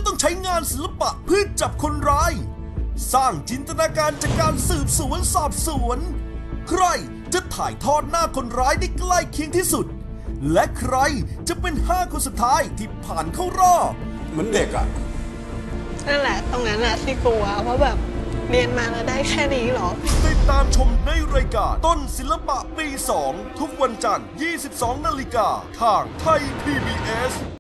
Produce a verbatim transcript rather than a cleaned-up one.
ต้องใช้งานศิลปะเพื่อจับคนร้าย สร้างจินตนาการจากการสืบสวนสอบสวนใครจะถ่ายทอดหน้าคนร้ายได้ใกล้เคียงที่สุดและใครจะเป็นห้าคนสุดท้ายที่ผ่านเข้ารอบเหมือนเด็กอ่ะนั่นแหละตรงนั้นแหละที่กลัวเพราะแบบเรียนมาแล้วได้แค่นี้หรอติดตามชมในรายการต้นศิลปะปีสองทุกวันจันทร์ ยี่สิบสองนาฬิกาทางไทย พี บี เอส